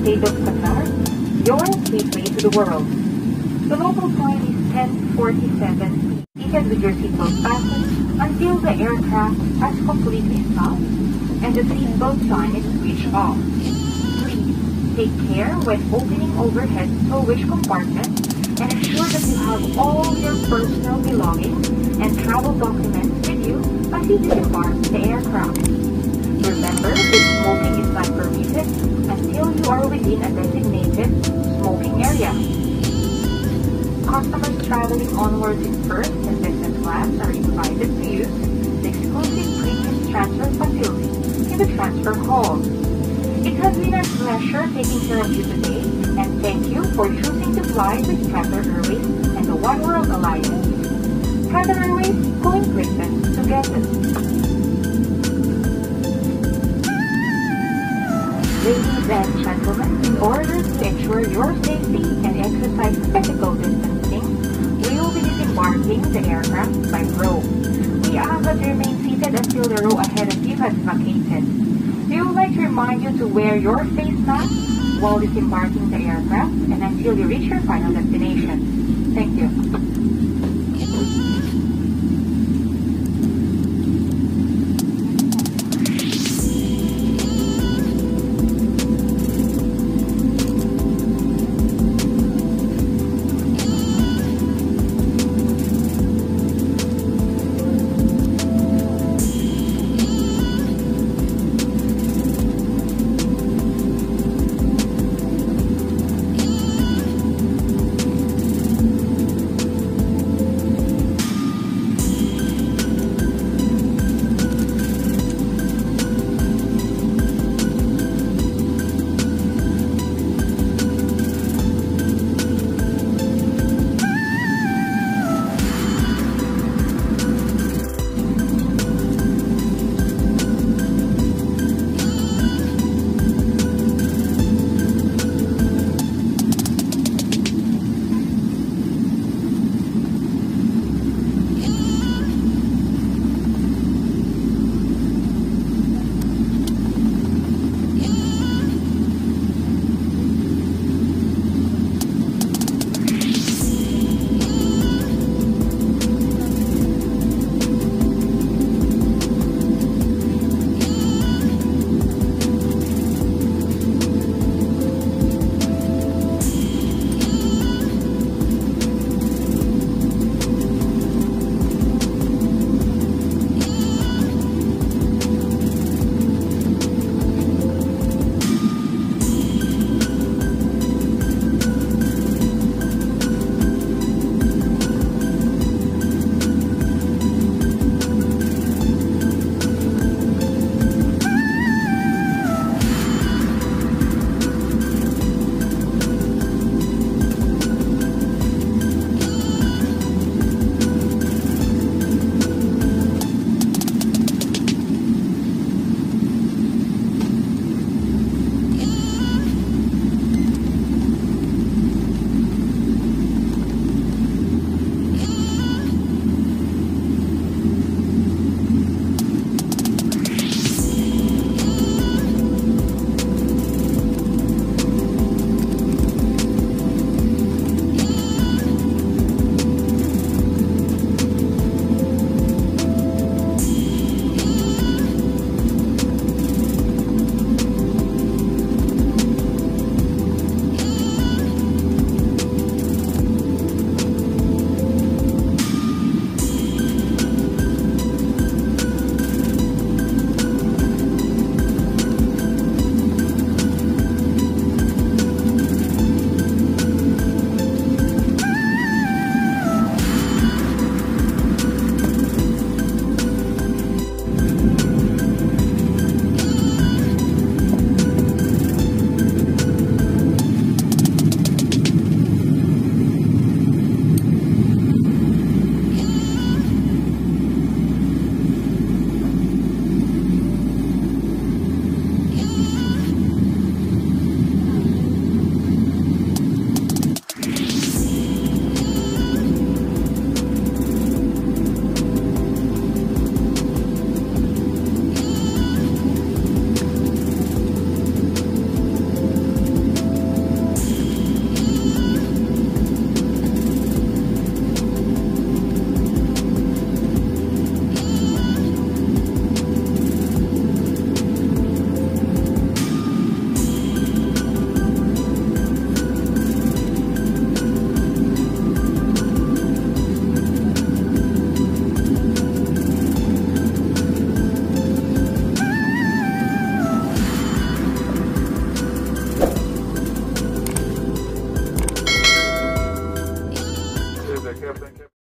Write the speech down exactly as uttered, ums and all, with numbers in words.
state of Qatar, your gateway to the world. The local time is ten forty-seven. Seated with your seatbelt fastened until the aircraft has completely stopped and the seatbelt sign is switched off. Please take care when opening overhead stowage compartments and ensure that you have all your personal belongings and travel documents with you as you disembark the aircraft. Remember that smoking is not permitted until you are within a designated smoking area. Customers traveling onwards in first and business class are invited to use the exclusive premium transfer facility in the transfer hall. It has been our pleasure taking care of you today, and thank you for choosing to fly with Qatar Airways and the One World Alliance. Qatar Airways, going places together. Ladies and gentlemen, in order to ensure your safety and exercise physical distancing, we will be disembarking the aircraft by row. We ask that you remain seated until the row ahead of you has vacated. We would like to remind you to wear your face mask while disembarking the aircraft and until you reach your final destination. Thank you. care. Thank you.